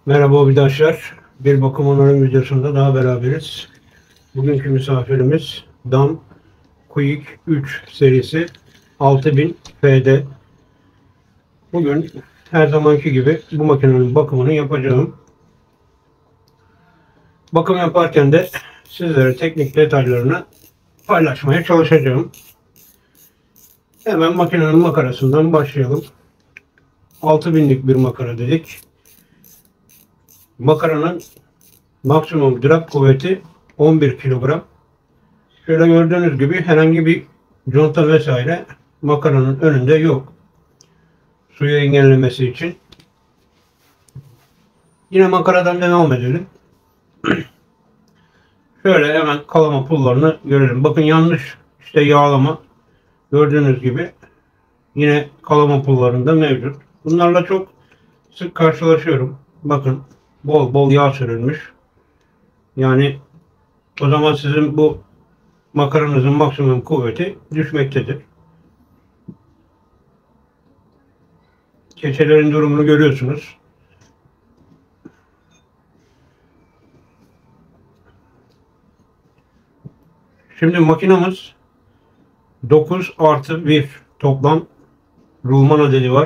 Merhaba arkadaşlar. Bir bakım onarım videosunda daha beraberiz. Bugünkü misafirimiz Dam Quick 3 serisi 6000 FD. Bugün her zamanki gibi bu makinenin bakımını yapacağım. Bakım yaparken de sizlere teknik detaylarını paylaşmaya çalışacağım. Hemen makinenin makarasından başlayalım. 6000'lik bir makara dedik. Makaranın maksimum drag kuvveti 11 kilogram. Şöyle gördüğünüz gibi herhangi bir conta vesaire makaranın önünde yok. Suyu engellemesi için. Yine makaradan devam edelim. Şöyle hemen kalama pullarını görelim. Bakın yanlış işte yağlama. Gördüğünüz gibi yine kalama pullarında mevcut. Bunlarla çok sık karşılaşıyorum. Bakın bol bol yağ sürülmüş. Yani o zaman sizin bu makaranızın maksimum kuvveti düşmektedir. Keçelerin durumunu görüyorsunuz. Şimdi makinamız 9 artı 1 toplam rulman adedi var.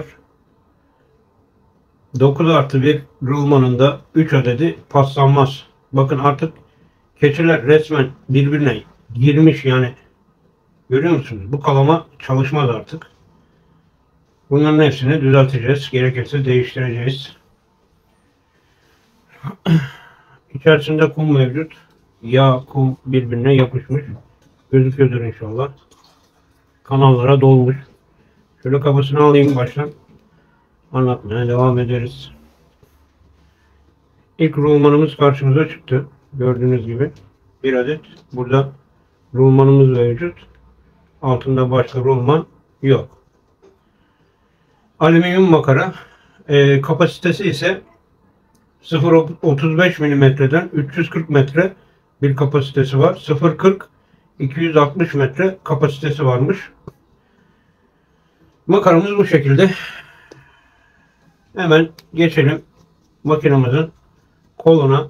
9 artı 1 rulmanın da 3 adedi paslanmaz. Bakın artık keçiler resmen birbirine girmiş yani. Görüyor musunuz? Bu kalama çalışmaz artık. Bunların hepsini düzelteceğiz. Gerekirse değiştireceğiz. İçerisinde kum mevcut. Yağ, kum birbirine yapışmış. Gözüküyordur inşallah. Kanallara dolmuş. Şöyle kafasını alayım baştan. Anlatmaya devam ederiz. İlk rulmanımız karşımıza çıktı. Gördüğünüz gibi. Bir adet burada rulmanımız mevcut. Altında başka rulman yok. Alüminyum makara. Kapasitesi ise 0.35 mm'den 340 metre bir kapasitesi var. 0.40 260 metre kapasitesi varmış. Makaramız bu şekilde. Hemen geçelim makinamızın koluna.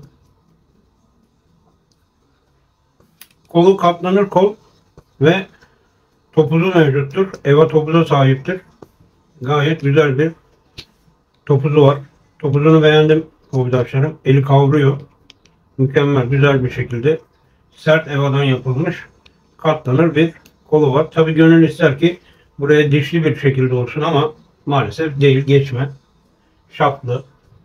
Kolu katlanır kol ve topuzu mevcuttur. EVA topuza sahiptir. Gayet güzel bir topuzu var. Topuzunu beğendim arkadaşlarım. Eli kavruyor. Mükemmel, güzel bir şekilde sert EVA'dan yapılmış katlanır bir kolu var. Tabi gönül ister ki buraya dişli bir şekilde olsun ama maalesef değil, geçme. Şaplı.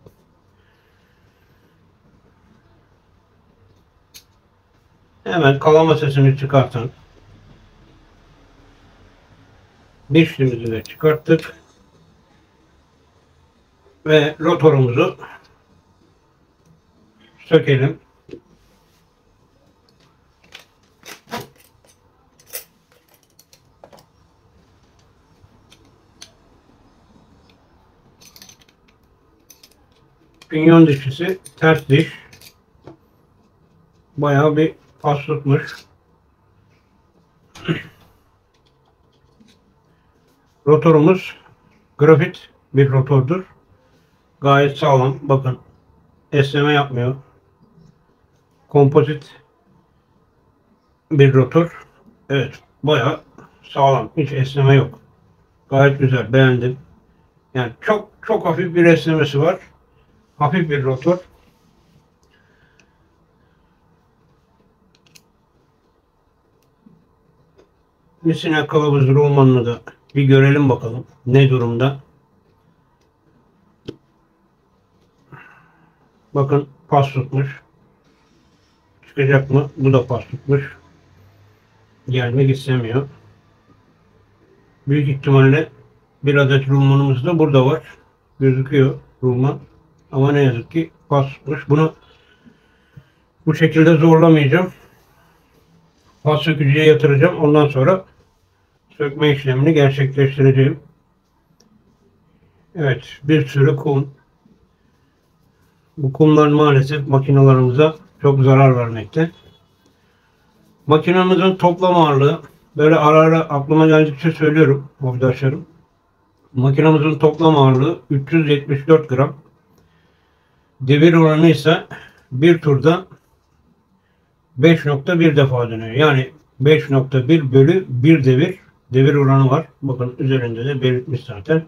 Hemen kalama sesini çıkartan dişlimizi de çıkarttık. Ve rotorumuzu sökelim. Pinyon dişlisi ters diş. Bayağı bir pas tutmuş. Rotorumuz grafit bir rotordur. Gayet sağlam. Bakın esneme yapmıyor. Kompozit bir rotor. Evet, bayağı sağlam. Hiç esneme yok. Gayet güzel. Beğendim. Yani çok çok hafif bir esnemesi var. Hafif bir rotor. Misina kılavuz rulmanını da bir görelim bakalım. Ne durumda? Bakın pas tutmuş. Çıkacak mı? Bu da pas tutmuş. Gelmek istemiyor. Büyük ihtimalle bir adet rulmanımız da burada var. Gözüküyor rulman. Ama ne yazık ki pas tutmuş. Bunu bu şekilde zorlamayacağım. Pas sökücüye yatıracağım. Ondan sonra sökme işlemini gerçekleştireceğim. Evet, bir sürü kum. Bu kumlar maalesef makinalarımıza çok zarar vermekte. Makinamızın toplam ağırlığı, böyle ara ara aklıma geldikçe söylüyorum arkadaşlarım. Makinamızın toplam ağırlığı 374 gram. Devir oranı ise bir turda 5.1 defa dönüyor. Yani 5.1 bölü 1 devir oranı var. Bakın üzerinde de belirtmiş zaten.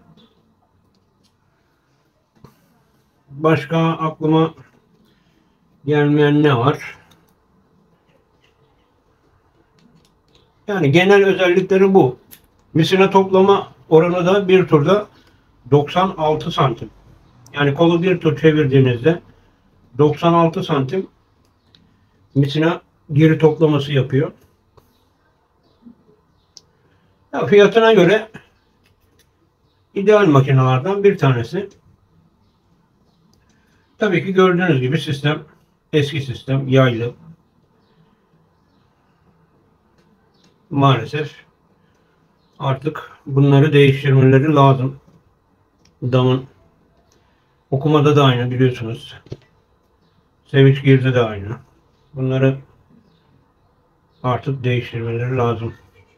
Başka aklıma gelmeyen ne var? Yani genel özellikleri bu. Misina toplama oranı da bir turda 96 santim. Yani kolu bir tur çevirdiğinizde 96 santim misina geri toplaması yapıyor. Ya fiyatına göre ideal makinelerden bir tanesi. Tabii ki gördüğünüz gibi sistem eski sistem, yaylı. Maalesef artık bunları değiştirmeleri lazım. Damın okumada da aynı biliyorsunuz. Sevinç girdi de aynı. Bunları artık değiştirmeleri lazım.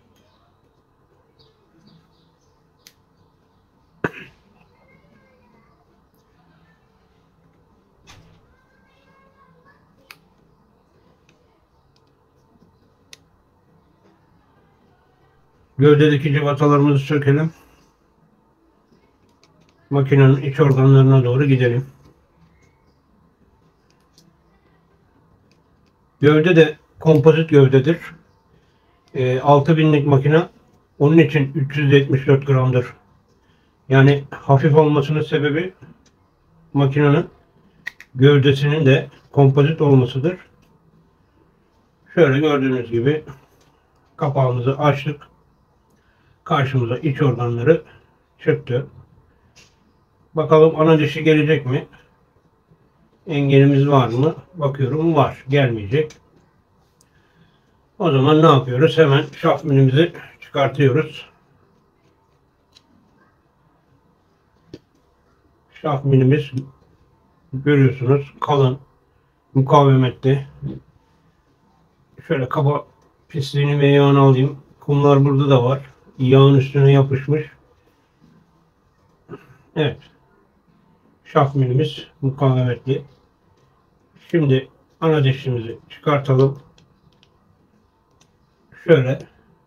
Gövdedeki cıvatalarımızı sökelim. Makinenin iç organlarına doğru gidelim. Gövde de kompozit gövdedir. 6000'lik makine onun için 374 gramdır. Yani hafif olmasının sebebi makinenin gövdesinin de kompozit olmasıdır. Şöyle gördüğünüz gibi kapağımızı açtık. Karşımıza iç organları çıktı. Bakalım ana dişi gelecek mi? Engelimiz var mı? Bakıyorum var. Gelmeyecek. O zaman ne yapıyoruz? Hemen şaft milimizi çıkartıyoruz. Şaft milimiz görüyorsunuz kalın, mukavemetli. Şöyle kaba pisliğini ve yağını alayım. Kumlar burada da var. Yağın üstüne yapışmış. Evet. Şaft milimiz mukavemetli. Şimdi ana dişimizi çıkartalım. Şöyle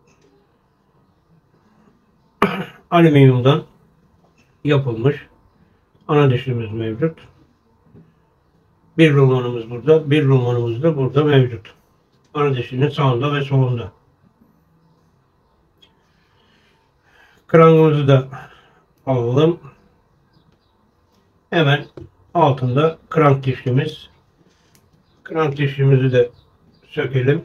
alüminyumdan yapılmış ana dişimiz mevcut. Bir rulmanımız burada, bir rulmanımız da burada mevcut. Ana dişinin sağında ve solunda. Krangımızı da alalım. Hemen altında krank dişlimiz. Krank dişlimizi de sökelim.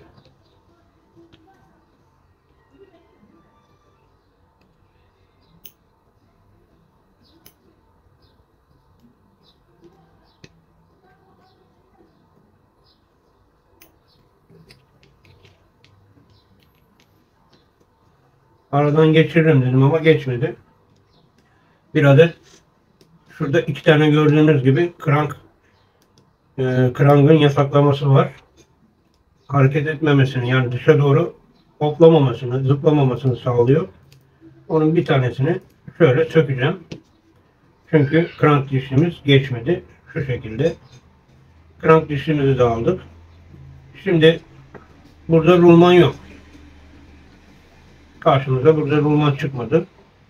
Aradan geçiririm dedim ama geçmedi. Bir adet şurada iki tane gördüğünüz gibi krangın yasaklaması var. Hareket etmemesini yani dışa doğru hoplamamasını, zıplamamasını sağlıyor. Onun bir tanesini şöyle sökeceğim. Çünkü krank dişimiz geçmedi. Şu şekilde. Krank dişimizi de aldık. Şimdi burada rulman yok. Karşımıza burada rulman çıkmadı.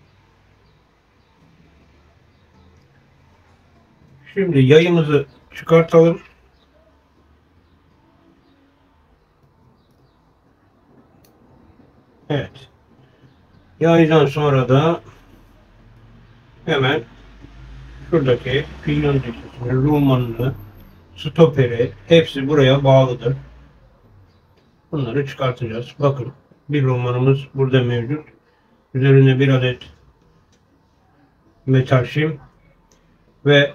Şimdi yayımızı çıkartalım. Evet. Yaydan sonra da hemen şuradaki pinyon dişlisini, rulmanını, stoperi hepsi buraya bağlıdır. Bunları çıkartacağız. Bakın bir rulmanımız burada mevcut. Üzerinde bir adet metal şim ve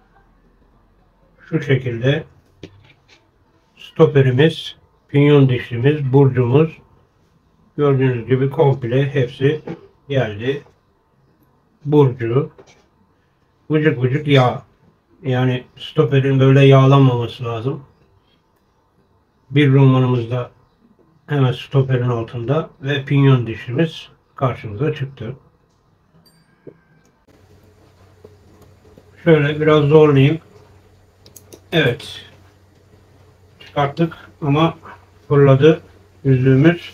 şu şekilde stoperimiz, pinyon dişlimiz, burcumuz gördüğünüz gibi komple hepsi geldi. Burcu, vıcık vıcık yağ. Yani stoperin böyle yağlanmaması lazım. Bir rulmanımız da hemen stoperin altında ve pinyon dişimiz karşımıza çıktı. Şöyle biraz zorlayayım. Evet. Çıkarttık ama fırladı yüzüğümüz.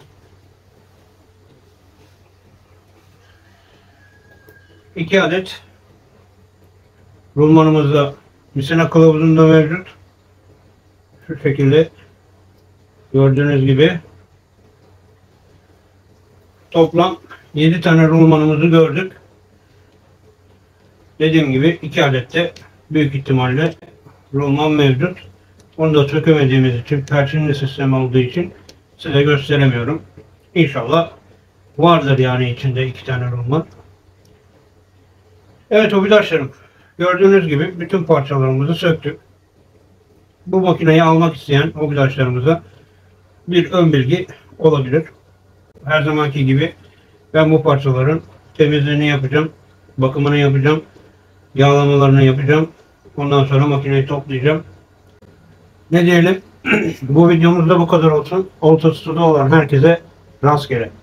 İki adet rulmanımız da misina kılavuzunda mevcut. Şu şekilde gördüğünüz gibi toplam 7 tane rulmanımızı gördük. Dediğim gibi 2 adet de büyük ihtimalle rulman mevcut. Onu da sökemediğimiz için, perçinli sistem olduğu için size gösteremiyorum. İnşallah vardır yani içinde 2 tane rulman. Evet hobidaşlarım, gördüğünüz gibi bütün parçalarımızı söktük. Bu makineyi almak isteyen hobidaşlarımıza bir ön bilgi olabilir. Her zamanki gibi ben bu parçaların temizliğini yapacağım, bakımını yapacağım, yağlamalarını yapacağım. Ondan sonra makineyi toplayacağım. Ne diyelim? Bu videomuzda bu kadar olsun. Oltası olan herkese rastgele.